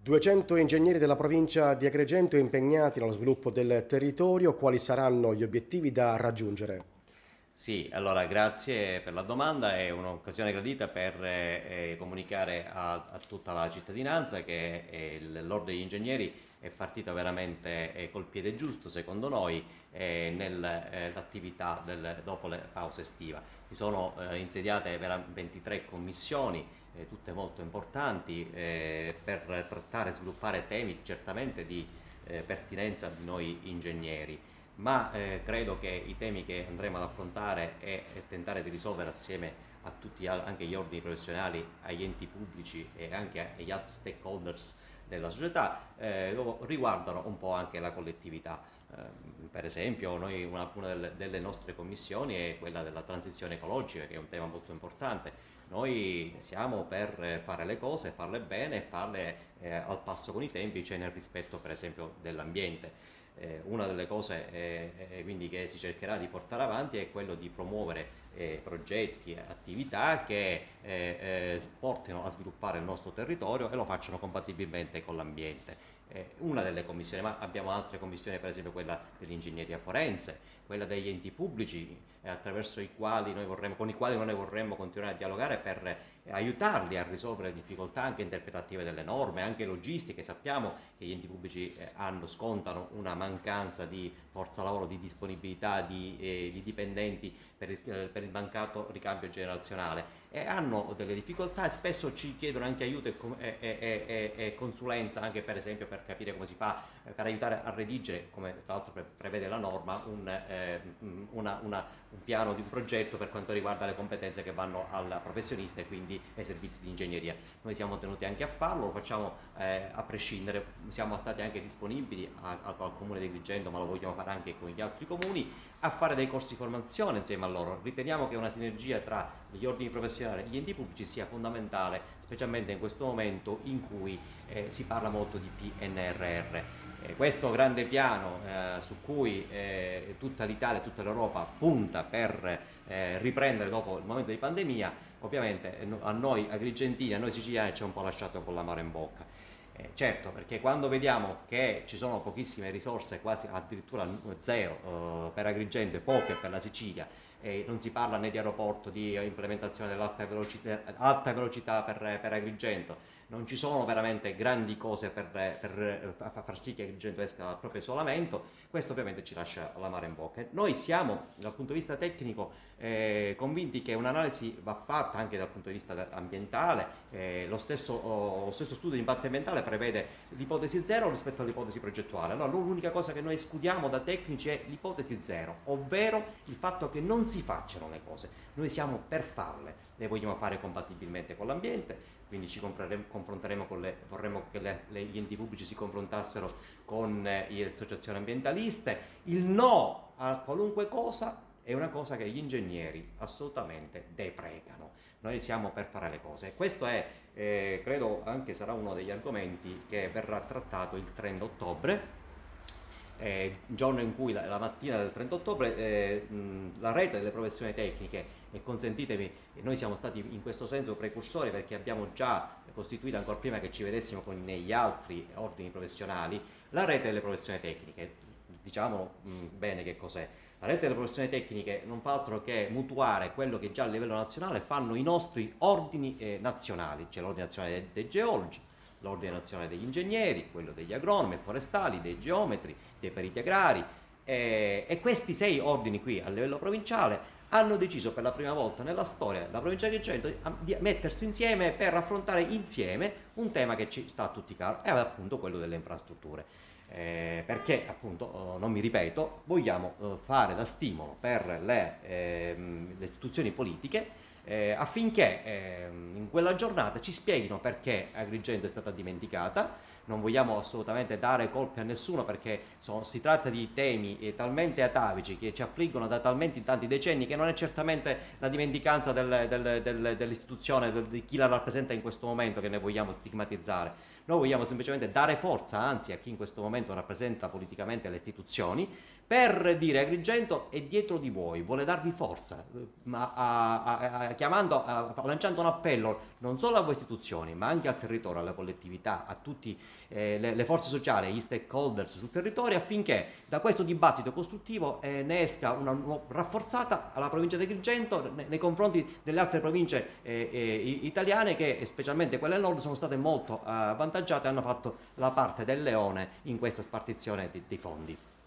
200 ingegneri della provincia di Agrigento impegnati nello sviluppo del territorio, quali saranno gli obiettivi da raggiungere? Sì, allora grazie per la domanda, è un'occasione gradita per comunicare a tutta la cittadinanza che l'Ordine degli Ingegneri è partita veramente col piede giusto, secondo noi, nell'attività dopo la pausa estiva. Si sono insediate 23 commissioni, tutte molto importanti, per trattare e sviluppare temi certamente di pertinenza di noi ingegneri, ma credo che i temi che andremo ad affrontare e tentare di risolvere assieme a tutti anche gli ordini professionali, agli enti pubblici e anche agli altri stakeholders della società riguardano un po' anche la collettività. Per esempio, una delle nostre commissioni è quella della transizione ecologica, che è un tema molto importante. Noi siamo per fare le cose, farle bene e farle al passo con i tempi, cioè nel rispetto per esempio dell'ambiente. Una delle cose quindi che si cercherà di portare avanti è quello di promuovere progetti e attività che portino a sviluppare il nostro territorio e lo facciano compatibilmente con l'ambiente. Una delle commissioni, ma abbiamo altre commissioni, per esempio quella dell'ingegneria forense, quella degli enti pubblici, attraverso con i quali noi vorremmo continuare a dialogare per aiutarli a risolvere le difficoltà anche interpretative delle norme, anche logistiche. Sappiamo che gli enti pubblici scontano una mancanza di forza lavoro, di disponibilità di dipendenti per il mancato ricambio generazionale, e hanno delle difficoltà e spesso ci chiedono anche aiuto e consulenza, anche per esempio per capire come si fa per aiutare a redigere, come tra l'altro prevede la norma, un piano di un progetto per quanto riguarda le competenze che vanno al professionista e quindi ai servizi di ingegneria. Noi siamo tenuti anche a farlo, lo facciamo a prescindere, siamo stati anche disponibili al Comune di Agrigento, ma lo vogliamo fare anche con gli altri comuni, a fare dei corsi di formazione insieme a loro. Riteniamo che una sinergia tra gli ordini professionali e gli enti pubblici sia fondamentale, specialmente in questo momento in cui si parla molto di PNRR. Questo grande piano su cui tutta l'Italia e tutta l'Europa punta per riprendere dopo il momento di pandemia, ovviamente a noi agrigentini, a noi siciliani ci ha un po' lasciato con l'amaro in bocca. Certo, perché quando vediamo che ci sono pochissime risorse, quasi addirittura zero per Agrigento e poche per la Sicilia, non si parla né di aeroporto, di implementazione alta velocità per Agrigento, non ci sono veramente grandi cose per far sì che Agrigento esca dal proprio isolamento, questo ovviamente ci lascia l'amaro in bocca. Noi siamo, dal punto di vista tecnico, convinti che un'analisi va fatta anche dal punto di vista ambientale. Lo stesso studio di impatto ambientale prevede l'ipotesi zero rispetto all'ipotesi progettuale. Allora, l'unica cosa che noi escludiamo da tecnici è l'ipotesi zero, ovvero il fatto che non si facciano le cose. Noi siamo per farle, le vogliamo fare compatibilmente con l'ambiente, quindi ci confronteremo vorremmo che gli enti pubblici si confrontassero con le associazioni ambientaliste. Il no a qualunque cosa è una cosa che gli ingegneri assolutamente deprecano. Noi siamo per fare le cose. E questo è, credo, anche sarà uno degli argomenti che verrà trattato il 30 ottobre, giorno in cui la mattina del 30 ottobre la rete delle professioni tecniche, e consentitemi, noi siamo stati in questo senso precursori perché abbiamo già costituito, ancora prima che ci vedessimo con gli altri ordini professionali, la rete delle professioni tecniche. Diciamo bene che cos'è. La rete delle professioni tecniche non fa altro che mutuare quello che già a livello nazionale fanno i nostri ordini nazionali, cioè l'ordine nazionale dei geologi, l'ordine nazionale degli ingegneri, quello degli agronomi e forestali, dei geometri, dei periti agrari, e questi 6 ordini qui a livello provinciale hanno deciso per la prima volta nella storia della provincia di Agrigento di mettersi insieme per affrontare insieme un tema che ci sta a tutti caro, è appunto quello delle infrastrutture. Perché appunto, non mi ripeto, vogliamo fare da stimolo per le istituzioni politiche affinché in quella giornata ci spieghino perché Agrigento è stata dimenticata. Non vogliamo assolutamente dare colpe a nessuno, perché si tratta di temi talmente atavici che ci affliggono da talmente tanti decenni, che non è certamente la dimenticanza dell'istituzione, di chi la rappresenta in questo momento, che noi vogliamo stigmatizzare. Noi vogliamo semplicemente dare forza, anzi, a chi in questo momento rappresenta politicamente le istituzioni, per dire Agrigento è dietro di voi, vuole darvi forza, lanciando un appello non solo a voi istituzioni, ma anche al territorio, alla collettività, a tutte le forze sociali, gli stakeholders sul territorio, affinché da questo dibattito costruttivo ne esca una rafforzata alla provincia di Agrigento nei confronti delle altre province italiane che, specialmente quelle del nord, sono state molto avvantaggiate e hanno fatto la parte del leone in questa spartizione dei fondi.